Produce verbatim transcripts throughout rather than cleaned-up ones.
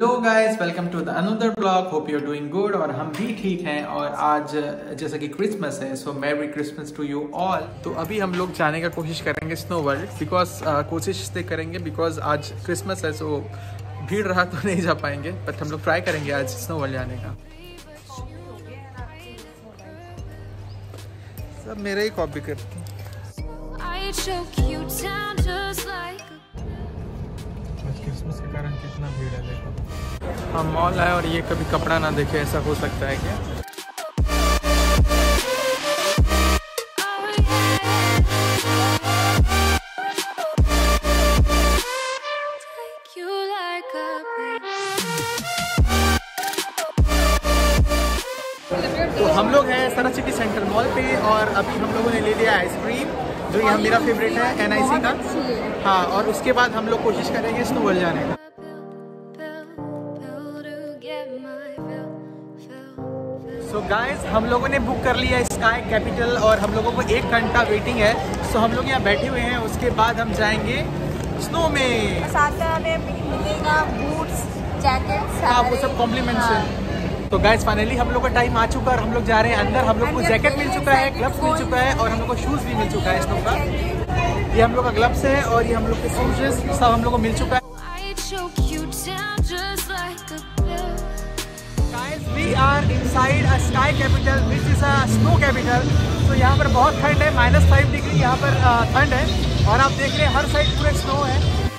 Hello guys, welcome to the another blog. Hope you are doing good और हम भी ठीक हैं। और आज जैसा कि क्रिसमस है, so merry Christmas to you all. तो अभी हम लोग जाने का कोशिश करेंगे स्नो वर्ल्ड, बिकॉज कोशिश से करेंगे बिकॉज आज क्रिसमस है। सो भीड़ रहा तो नहीं जा पाएंगे, बट हम लोग ट्राई करेंगे आज स्नो वर्ल्ड जाने का। सब मेरे ही कॉपी करते हैं। क्रिसमस के कारण कितना भीड़ है, देखो। हम मॉल आए और ये कभी कपड़ा ना देखे, ऐसा हो सकता है क्या? तो हम लोग हैं सना सिटी सेंट्रल मॉल पे और अभी हम लोगों ने ले लिया आइसक्रीम, जो यहाँ मेरा फेवरेट है एन आई सी का। हाँ, और उसके बाद हम लोग कोशिश करेंगे स्नो वर्ल्ड जाने का। सो so गाइस, हम लोगों ने बुक कर लिया स्काई कैपिटल और हम लोगों को एक घंटा वेटिंग है। सो so हम लोग यहाँ बैठे हुए हैं, उसके बाद हम जाएंगे स्नो में। साथ में मिलेगा बूट्स, जैकेट्स, हाँ वो सब कॉम्प्लीमेंट्स है। तो गाइस फाइनली हम लोग का टाइम आ चुका है और हम लोग जा रहे हैं अंदर। हम लोग को जैकेट मिल चुका है, ग्लव्स मिल चुका है और हम लोग को शूज भी मिल चुका है स्नो का। ये हम लोग का ग्लव्स है और ये हम लोग के शूज सब हम लोग को मिल चुका है। Guys, we are inside a sky capital which is a snow capital. तो यहाँ पर बहुत ठंड है, माइनस फाइव डिग्री यहाँ पर ठंड है और आप देख रहे हैं हर साइड पूरे स्नो है।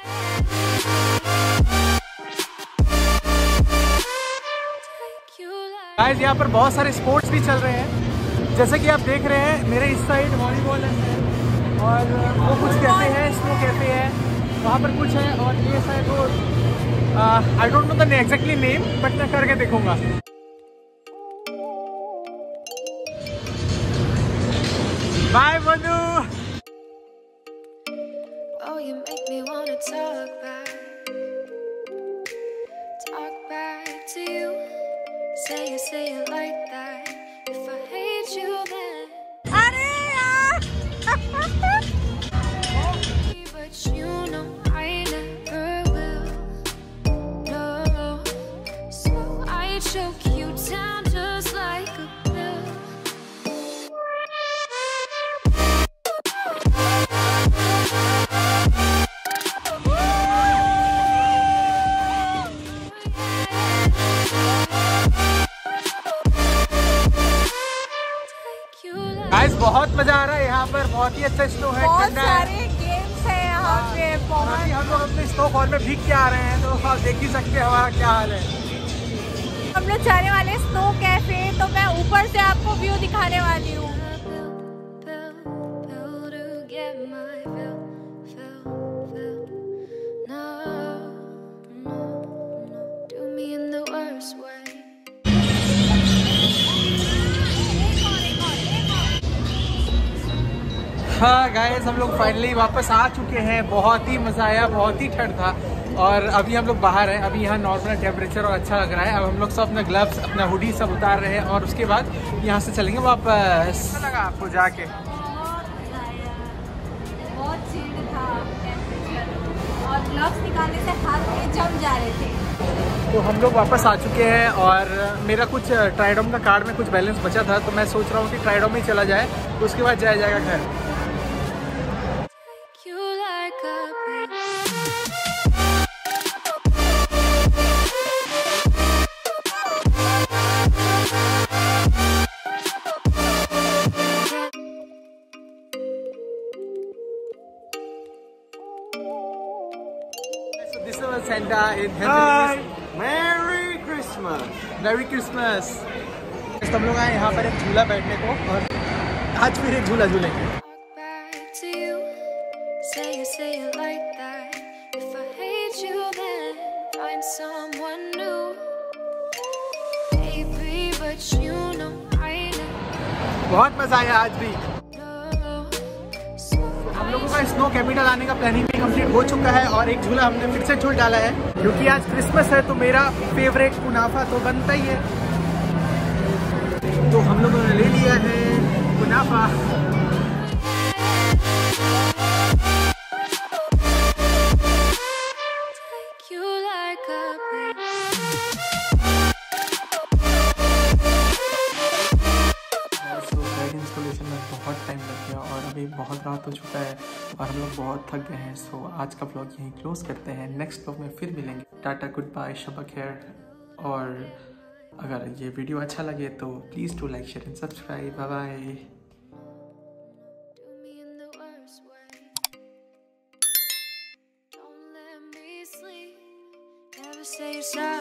गाइस, यहाँ पर बहुत सारे स्पोर्ट्स भी चल रहे हैं, जैसे कि आप देख रहे हैं मेरे इस साइड वॉलीबॉल है और वो कुछ कैफे है, स्नो कैफे है, वहाँ पर कुछ है। और ये शायद वो I don't know the exactly name, but मैं करके देखूंगा। Bye Manu. Oh, you make me wanna talk back, talk back to you. Say it, say it like that. If I hate you, then अरे यार but you know I never will. No, so I choke you down just like a pill. Guys, बहुत मजा आ रहा है यहाँ पर, बहुत ही अच्छा स्नो है, बहुत ठंडा सारे है। गेम्स है यहाँ पे। बहुत अभी हम लोग अपने स्नो फॉल में भीग के आ रहे हैं, तो आप देख ही सकते हैं हमारा क्या हाल है। हम लोग जाने वाले स्नो कैफे, तो मैं ऊपर से आपको व्यू दिखाने वाली हूँ। हाँ गाइस, हम लोग फाइनली वापस आ चुके हैं। बहुत ही मज़ा आया, बहुत ही ठंड था और अभी हम लोग बाहर हैं। अभी यहाँ नॉर्मल टेम्परेचर और अच्छा लग रहा है। अब हम लोग सब अपना ग्लव्स, अपना हुडी सब उतार रहे हैं और उसके बाद यहाँ से चलेंगे वापस। अच्छा लगा आपको जाके? बहुत चिल्ड था टेम्परेचर और ग्लव्स निकालने से हाथ में जम जा रहे थे। तो हम लोग वापस आ चुके हैं और मेरा कुछ ट्राइडोम का कार्ड में कुछ बैलेंस बचा था, तो मैं सोच रहा हूँ कि ट्राइडोम में चला जाए, तो उसके बाद जाया जाएगा घर। This is Santa in Henry. Merry Christmas! Merry Christmas! हम लोग आए यहाँ पर एक झूला बैठने को और आज फिर एक झूला झूलेंगे। बहुत मजा आया आज भी। हम लोगों का स्नो कैपिटल आने का प्लानिंग भी कंप्लीट हो चुका है और एक झूला हमने फिर से झूल डाला है, क्योंकि आज क्रिसमस है तो मेरा फेवरेट कुनाफा तो बनता ही है। तो हम लोगों ने ले लिया है कुनाफा। Take you like a बहुत रात हो चुका है और हम लोग बहुत थक गए हैं। सो आज का व्लॉग यहीं क्लोज करते हैं। नेक्स्ट व्लॉग में फिर मिलेंगे। टाटा, गुड बाय, शब खैर। और अगर ये वीडियो अच्छा लगे तो please do like, share and subscribe. Bye bye. Say sorry.